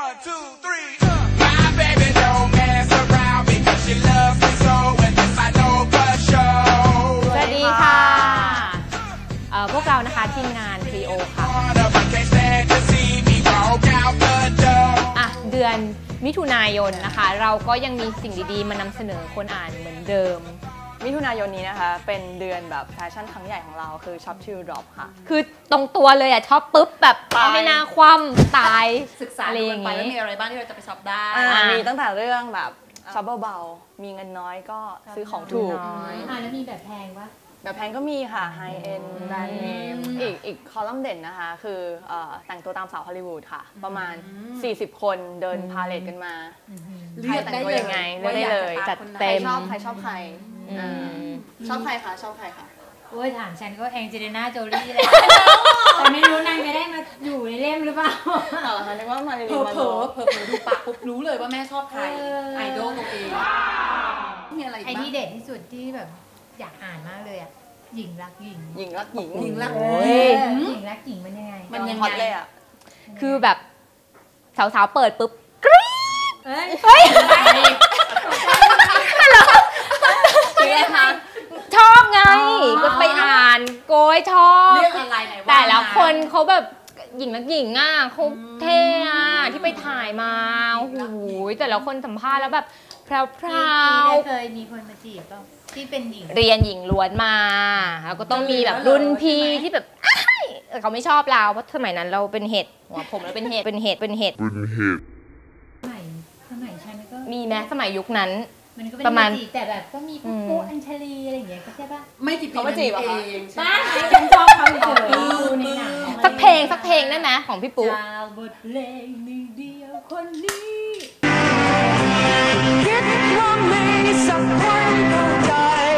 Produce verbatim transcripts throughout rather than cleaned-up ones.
one two three my baby don't mess around because she loves me so and this I know for sure สวัสดีค่ะเอ่อพวกเรานะคะทีมงาน ทรี โอ ค่ะอ่ะเดือนมิถุนายนนะคะเราก็ยังมีสิ่งดีๆมานำเสนอคนอ่านเหมือนเดิมมิถุนายนนี้นะคะเป็นเดือนแบบแฟชั่นครั้งใหญ่ของเราคือช็อปชิลดรอปค่ะคือตรงตัวเลยอ่ะช็อปปุ๊บแบบเอาให้หน้าคว่ำตายศึกษาดูกันไปว่ามีอะไรบ้างที่เราจะไปช็อปได้มีตั้งแต่เรื่องแบบช็อปเบาๆมีเงินน้อยก็ซื้อของถูกอ่าแล้วมีแบบแพงปะแบบแพงก็มีค่ะไฮเอ็นแบรนด์เนมอีกอีกคอลัมน์เด่นนะคะคือแต่งตัวตามสาวฮอลลีวูดค่ะประมาณสี่สิบคนเดินพาเลทกันมาเลือกได้เลยไงเลือกได้เลยจัดเต็มชอบใครชอบใครชอบใครคะชอบใครคะโอ้ยถามฉันก็แองเจลิน่าโจลี่เลยแต่ไม่รู้นางจะได้มาอยู่ในเล่มหรือเปล่าต่อค่ะนึกว่ามาเรียนมาเผลอเผลอดูปากปุ๊บรู้เลยว่าแม่ชอบใครไอดอลตัวเองมีอะไรไอที่เด็ดที่สุดที่แบบอยากอ่านมากเลยอ่ะหญิงรักหญิงหญิงรักหญิงหญิงรักหญิงรักหญิงมันยังไงมันยังไงเลยอ่ะคือแบบสาวๆเปิดปุ๊บกรี๊ดเฮ้ยเฮ้ยชอบไงก็ไปอ่านโกยชอบเรื่องอะไรไหนว่าแต่แล้วคนเขาแบบหญิงนักหญิงอ่ะเขาเท่อะที่ไปถ่ายมาโอ้โหแต่แล้วคนสัมภาษณ์แล้วแบบแพรวๆเคยมีคนมาจีบป่ะที่เป็นหญิงเรียนหญิงล้วนมาแล้วก็ต้องมีแบบรุ่นพี่ที่แบบเขาไม่ชอบเราเพราะสมัยนั้นเราเป็นเห็ดหัวผมแล้วเป็นเห็ดเป็นเห็ดเป็นเห็ดเป็นเห็ดสมัยสมัยฉันก็มีไหมสมัยยุคนั้นประมาณแต่แบบก็มีปุ๊บปุ๊บอัญชลีอะไรอย่างเงี้ยก็ใช่ป่ะไม่จีบเขาไม่จีบเองบ้าฉันชอบเขาเฉยในหนังสักเพลงสักเพลงได้ไหมของพี่ปุ๊จากบทเพลงหนึ่งเดียวคนนี้คิดว่ามีสักวันเข้าใจ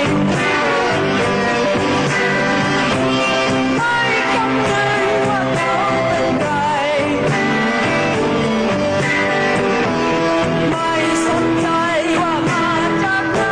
ไม่คำนึงว่าเขาเป็นใครไม่สนใจว่ามาจากไหน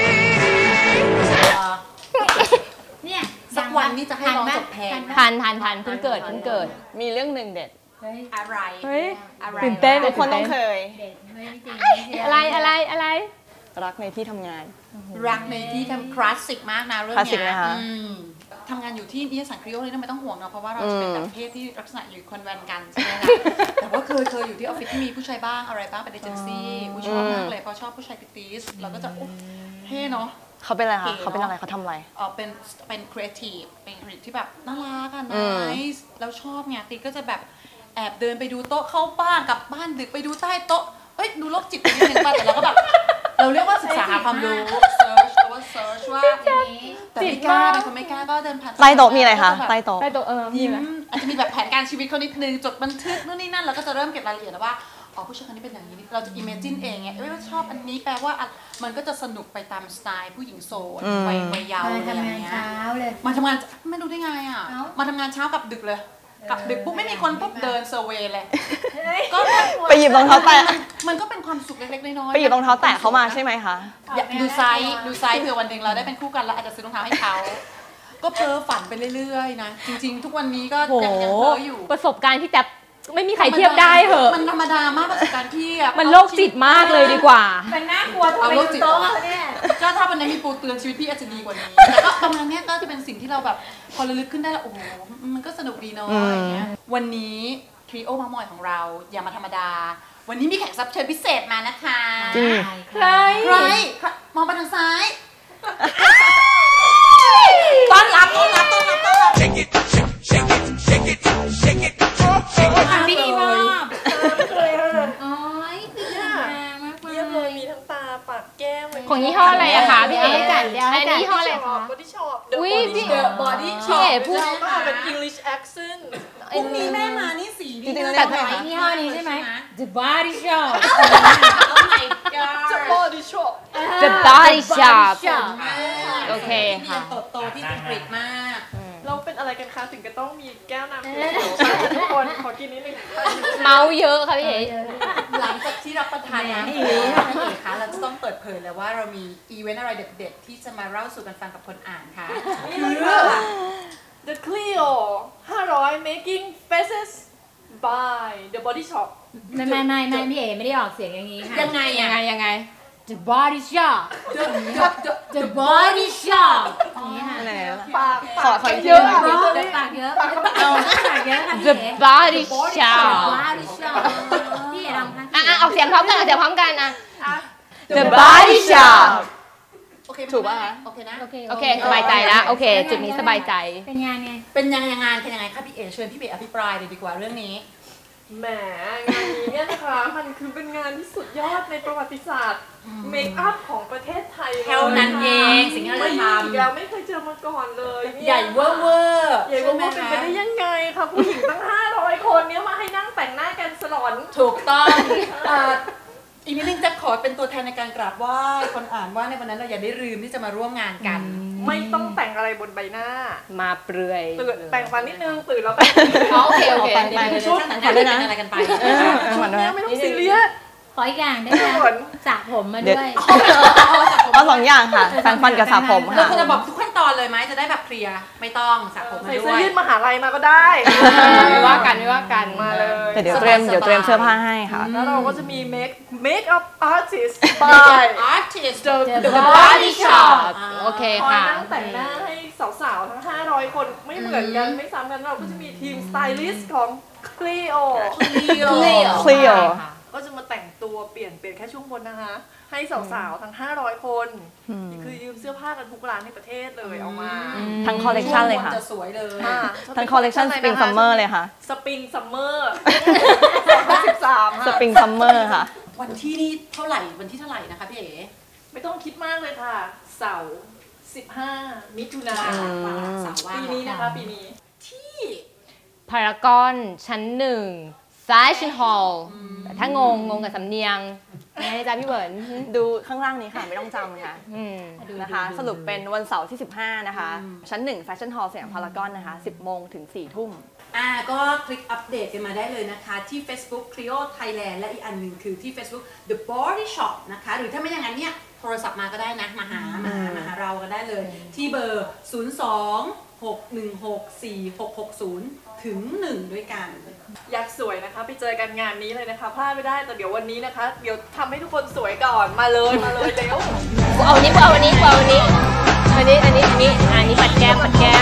เนี่ยสักวันนี้จะให้ร้องจบเพลงทันทันทันเพิ่งเกิดเพิ่งเกิดมีเรื่องหนึ่งเด็ดอะไรเฮ้ยอะไรตื่นเต้นทุกคนต้องเคยอะไรอะไรอะไรรักในที่ทำงานรักในที่ทำคลาสสิกมากนะเรื่องนี้ทำงานอยู่ที่นิตยสารคริโอเลยไม่ต้องห่วงนะเพราะว่าเราจะเป็นแบบเพศที่ลักษณะอยู่คอนแวนกันใช่ไหมคะแต่ว่าเคยเคยอยู่ที่ออฟฟิศที่มีผู้ชายบ้างอะไรบ้างเป็นเอเจนซี่ผู้ชอบมากเลยเพราะชอบผู้ชายติติสเราก็จะเท่เนาะเขาเป็นอะไรคะเขาเป็นอะไรเขาทำอะไรอ๋อเป็นเป็นครีเอทีฟเป็นครีเอทีฟที่แบบน่ารักอะไนส์แล้วชอบไงติก็จะแบบแอบเดินไปดูโต๊ะเข้าบ้านกลับบ้านดึกไปดูใต้โต๊ะเอ้ยดูโรคจิตนิดนึงป่ะแต่เราก็แบบเราเรียกว่าศึกษาหาความรู้เซิร์ชแต่ว่าเซิร์ชว่าแต่ไม่กล้าเป็นคนไม่กล้าก็เดินผ่านใต้โต๊ะมีอะไรคะใต้โต๊ะใต้โต๊ะเออยิ้มอาจจะมีแบบแผนการชีวิตเขานิดนึงจดบันทึกนู่นนี่นั่นแล้วก็จะเริ่มเก็บรายละเอียดว่าอ๋อผู้ชายคนนี้เป็นอย่างนี้เราจะอิมเมจินเองไงเอ้ยว่าชอบอันนี้แปลว่ามันก็จะสนุกไปตามสไตล์ผู้หญิงโสดวัยวัยยาวอะไรอย่างเงี้ยมาทำงานไม่รู้ได้ไงอ่ะมาทำงานเช้ากับดึกเลยกับดึกปุ๊บไม่มีคนปุ๊บเดินเซอร์เวย์เลยก็ไปหยิบรองเท้าแตะมันก็เป็นความสุขเล็กๆน้อยๆไปหยิบรองเท้าแตะเขามาใช่ไหมคะดูไซส์ดูไซส์เผื่อวันหนึ่งเราได้เป็นคู่กันแล้วอาจจะซื้อรองเท้าให้เขาก็เพ้อฝันไปเรื่อยๆนะจริงๆทุกวันนี้ก็ยังยังเพ้ออยู่ประสบการณ์ที่จะไม่มีใครเทียบได้เหอะมันธรรมดามากประสบการณ์พี่อะมันโรคจิตมากเลยดีกว่ามันน่ากลัวทำไมโต๊ะเนี่ยก็ถ้าวันนี้มีปูเตือนชีวิตพี่อาจจะดีกว่านี้แต่ก็ประมาณนี้ก็จะเป็นสิ่งที่เราแบบพอระลึกขึ้นได้แล้วโอ้โหมันก็สนุกดีเนาะอะไรเงี้ยวันนี้ทริโอมาหมอยของเราอย่ามาธรรมดาวันนี้มีแขกรับเชิญพิเศษมานะคะใครใครมองไปทางซ้ายต้อนรับต้อนรับต้อนรับต้อนรับดีมากอ๋อคือเยี่ยมเลยมีทั้งตาปากแก้มของยี่ห้ออะไรอะคะพี่เอ๋จัดเดี๋ยวให้จัดยี่ห้ออะไรคะ Body Shop อุ้ยพี่ Body Shop พี่เอ๋พูดมาเป็น English accent พรุ่งนี้แม่มานี่สีนี่แต่ยี่ห้อนี้ใช่ไหม The Body Shop Oh my god The Body Shop The Body Shop โอเคค่ะเติบโตที่อังกฤษมากเราเป็นอะไรกันคะถึงก็ต้องมีแก้วน้ำทุกคนขอกินนิดนึงเมาเยอะค่ะพี่เอ๋หลังจากที่รับประทานน้ำเอ๋คะเราจะต้องเปิดเผยแล้วว่าเรามีอีเวนต์อะไรเด็ดๆที่จะมาเล่าสู่กันฟังกับคนอ่านค่ะคือ The Clio ห้าร้อย Making Faces by The Body Shop ไม่ไม่ไม่ไม่พี่เอไม่ได้ออกเสียงอย่างนี้ค่ะยังไงยังอะไงยังไง The Body Shop The Body Shop อย่างนี้ค่ะอะไรนะปากขอขออีกทีเยอะหนึ่งเยอะเยอะปากเยอะเอาปากเยอะค่ะพี่ The เอ๋ Body Shop Body Shop พี่เอ๋ลองค่ะอ่ะอ่ะออกเสียงพร้อมกันออกเสียงพร้อมกันอ่ะ The Body Shop โอเคถูกป่ะคะโอเคนะโอเคโอเคสบายใจแล้วโอเค จุดนี้สบายใจเป็นงานไงเป็นยังไงงานเป็นยังไงคะพี่เอ๋เชิญพี่เอ๋อภิปรายเลยดีกว่าเรื่องนี้แหมงานนี้เนี่ยนะคะมันคือเป็นงานที่สุดยอดในประวัติศาสตร์เมคอัพของประเทศไทยลยเท่านั้นเองสิ่งที่เราไม่จะมีทำอีกแล้วไม่เคยเจอมาก่อนเลยเนี่ยใหญ่เวอร์เวอร์ใหญ่เวอร์เวอร์เป็นไปได้ยังไงคะผู้หญิงตั้งห้าร้อยคนเนี่ยมาให้นั่งแต่งหน้ากันสลอนถูกต้องอ่าอีกนิดนึงจะขอเป็นตัวแทนในการกราบไหว้คนอ่านว่าในวันนั้นเราอย่าได้ลืมที่จะมาร่วมงานกันไม่ต้องแต่งอะไรบนใบหน้ามาเปลือยตื่นแต่งฟันนิดนึงตื่นแล้วแต่งอ๋อโอเคโอเคเดี๋ยวชุดแต่งงานเป็นอะไรกันไปชุดเนี้ยไม่ต้องซีเรียสขออีกอย่างได้ไหมฝนสระผมมาด้วยเอาสองอย่างค่ะแปรงฟันกับสระผมเราค่ะควรจะบอกทุกขั้นตอนเลยไหมจะได้แบบเคลียร์ไม่ต้องสระผมมาใส่ด้เสื้วอย ยืดมหาลัยมาก็ได้ไม่ว่ากันไม่ว่ากันมาเลยแต่เดี๋ยวเตรียมเดี๋ยวเตรียมเสื้อผ้าให้ค่ะแล้วเราก็จะมีเมคเมคอัพอาร์ติสต์ by อาร์ติสต์ The The Body Shop โอเคคอยค่ะนั่งแต่งหน้าให้สาวๆ ทั้ง ห้าร้อย คนไม่เหมือนกันไม่ซ้ำกันเราก็จะมีทีมสไตลิสต์ของ Clio Clio ก็จะมาแต่งตัวเปลี่ยนเปลี่ยนแค่ช่วงบนนะคะ ให้สาวๆ ทั้ง ห้าร้อย คน คือยืมเสื้อผ้ากันทุกร้านในประเทศเลยเอามาทั้งคอลเลกชันเลยค่ะจะสวยเลยอ่าทั้งคอลเลกชันสปริงซัมเมอร์เลยค่ะสปริงซัมเมอร์สิบสามสปริงซัมเมอร์ค่ะวันที่นี่เท่าไหร่วันที่เท่าไหร่นะคะพี่เอ๋ไม่ต้องคิดมากเลยค่ะ เสาร์สิบห้า มิถุนาสาวว่าปีนี้นะคะปีนี้ที่พารากอนชั้นหนึ่งแฟชั่นฮอลล์แต่ถ้างงงงกับสำเนียงยังไงจ๊ะพี่เบิร์นดูข้างล่างนี้ค่ะ ไม่ต้องจำค่ะอืมนะคะ สรุปเป็นวันเสาร์ที่ สิบห้า นะคะ ชั้นหนึ่งแฟชั่นฮอลล์สยามพารากอนนะคะ สิบโมงถึงสี่ทุ่มอ่าก็คลิกอัปเดตกันมาได้เลยนะคะที่ Facebook Clio Thailand และอีกอันหนึ่งคือที่ Facebook The Body Shop นะคะหรือถ้าไม่อย่างนั้นเนี่ยโทรศัพท์มาก็ได้นะมาหามาหามาหาเราก็ได้เลย ที่เบอร์ ศูนย์ สอง หก หนึ่ง หก สี่ หก หก ศูนย์ ถึง หนึ่ง ด้วยกันอยากสวยนะคะ ไปเจอกันงานนี้เลยนะคะพลาดไม่ได้แต่เดี๋ยววันนี้นะคะ เดี๋ยวทำให้ทุกคนสวยก่อนมาเลยมาเลยเร็วกูเอาวันนี้กูเอาวันนี้กูเอาวันนี้วันนี้อันนี้อันนี้อันนี้ปัดแก้มปัดแก้